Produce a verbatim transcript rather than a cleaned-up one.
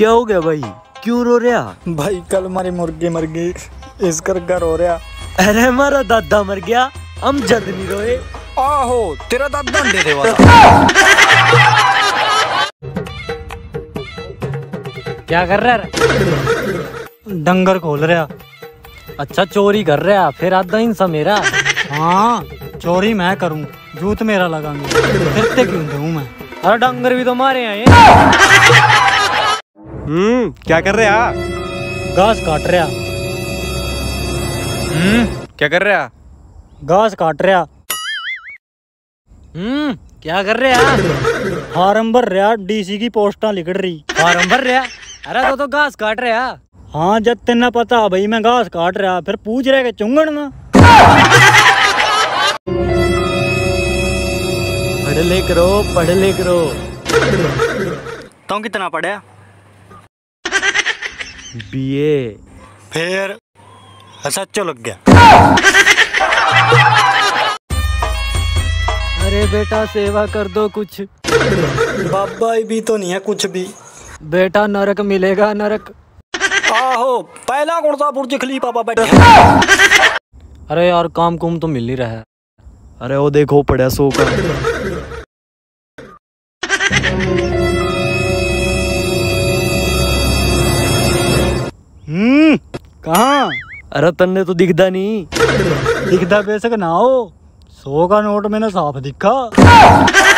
क्या हो गया भाई, क्यों रो रहा? भाई कल हमारी मुर्गी मर गई, इस कर घर हो रहा। अरे हमारा दादा मर गया, हम जद नहीं रोए। आहो तेरा दादा अंडे दे वाला। क्या कर रहा है? डंगर खोल रहा। अच्छा चोरी कर रहा, फिर आधा हिस्सा मेरा। हाँ चोरी मैं करूँ, जूत मेरा लगाऊंगा, फिरते क्यों दूं मैं? अरे डंगर भी तो मारे हैं ये। हम्म क्या कर रहे आ? घास काट रहा। हम्म क्या कर रहे आ? घास काट रहा। हम्म क्या कर रहे हैं? फार्म भर रहा, डीसी की पोस्टा लिख रही। फार्म भर रहा? अरे तो तो घास काट रहा। हाँ जब तेना पता भाई मैं घास काट रहा, फिर पूछ रहे के चुंगन ना। पढ़ ले करो, पढ़ ले करो। तुम कितना पढ़ा? बीए। फिर सच्चो लग गया। अरे बेटा सेवा कर दो कुछ। बाबा भी तो नहीं है कुछ भी। बेटा नरक मिलेगा, नरक। आहो पहला कौन सा बुर्ज खलीफा पर बैठा? अरे यार काम कुम तो मिल ही रहा है। अरे वो देखो पड़ा सो का। हम्म कहाँ? अरे तन्ने तो दिखदा नहीं। दिखता बेशक ना हो, सौ का नोट मैंने साफ दिखा।